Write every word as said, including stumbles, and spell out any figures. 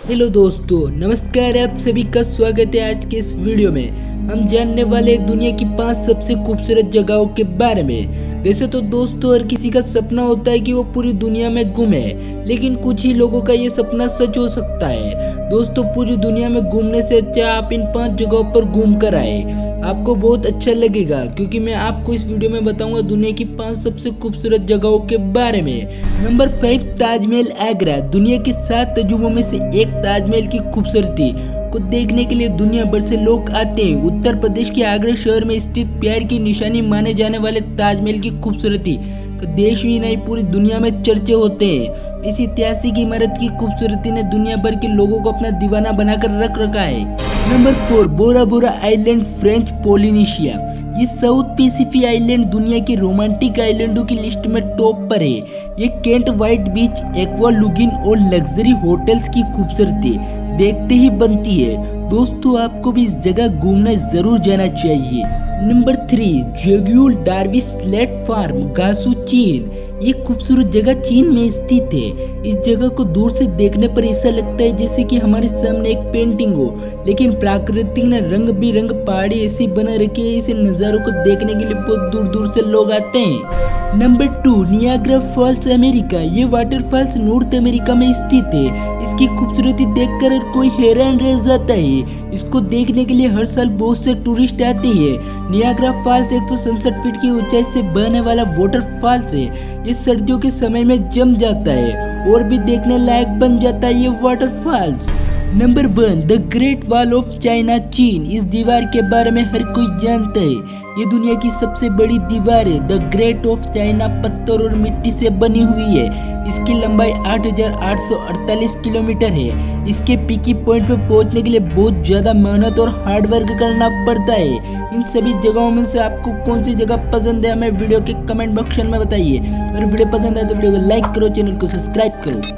Hello दोस्तों, नमस्कार। आप सभी का स्वागत है। आज के इस वीडियो में हम जानने वाले दुनिया की पांच सबसे खूबसूरत जगहों के बारे में। वैसे तो दोस्तों हर किसी का सपना होता है कि वो पूरी दुनिया में घूमे, लेकिन कुछ ही लोगों का ये सपना सच हो सकता है। दोस्तों पूरी दुनिया में घूमने से अच्छा आप इन पांच जगहों पर घूम कर आए, आपको बहुत अच्छा लगेगा, क्योंकि मैं आपको इस वीडियो में बताऊंगा दुनिया की पांच सबसे खूबसूरत जगहों के बारे में। Number five, Taj Mahal Agra. दुनिया के सात अजूबों में से एक ताजमहल की खूबसूरती को देखने के लिए दुनिया भर से लोग आते हैं। उत्तर प्रदेश के आगरा शहर में स्थित प्यार की निशानी माने जाने वाले ताजमहल की खूबसूरती देश ही नहीं पूरी दुनिया में चर्चे होते हैं। इस ऐतिहासिक इमारत की खूबसूरती ने दुनिया भर के लोगों को अपना दीवाना बनाकर रख रखा है। Number four, Bora Bora island, French Polynesia. ये साउथ पैसिफिक आइलैंड दुनिया के रोमांटिक आइलैंडों की लिस्ट में टॉप पर है। ये केंट व्हाइट बीच, एक्वा लुगिन और लग्जरी होटल्स की खूबसूरती देखते ही बनती है। दोस्तों आपको भी इस जगह घूमना जरूर जाना चाहिए। नंबर थ्री, जेग्यूल डार्विस स्लेट फार्म, गासू, चीन। ये खूबसूरत जगह चीन में स्थित है। इस जगह को दूर से देखने पर ऐसा लगता है जैसे कि हमारे सामने एक पेंटिंग हो, लेकिन प्राकृतिक ने रंग बिरंग पहाड़ी ऐसी बना रखी है। इसे नज़ारों को देखने के लिए बहुत दूर दूर से लोग आते हैं। Number two, Niagara Falls, America. ये वाटरफॉल्स नॉर्थ अमेरिका में स्थित है। इसकी खूबसूरती देखकर हर कोई हैरान रह जाता है। इसको देखने के लिए हर साल बहुत से टूरिस्ट आते हैं। नियाग्रा फॉल्स एक सौ सड़सठ फीट की ऊंचाई से बहने वाला वाटरफॉल्स है। ये सर्दियों के समय में जम जाता है और भी देखने लायक बन जाता है ये waterfalls. Number one, the Great Wall of China, चीन। इस दीवार के बारे में हर कोई जानता है। ये दुनिया की सबसे बड़ी दीवार है। द ग्रेट ऑफ चाइना पत्थर और मिट्टी से बनी हुई है। इसकी लंबाई आठ हजार आठ सौ अड़तालीस किलोमीटर है। इसके पीकी पॉइंट पर पहुंचने के लिए बहुत ज्यादा मेहनत और हार्ड वर्क करना पड़ता है। इन सभी जगहों में से आपको कौन सी जगह पसंद है हमें वीडियो के कमेंट बॉक्स में बताइए। अगर वीडियो पसंद है तो वीडियो को लाइक करो, चैनल को सब्सक्राइब करो।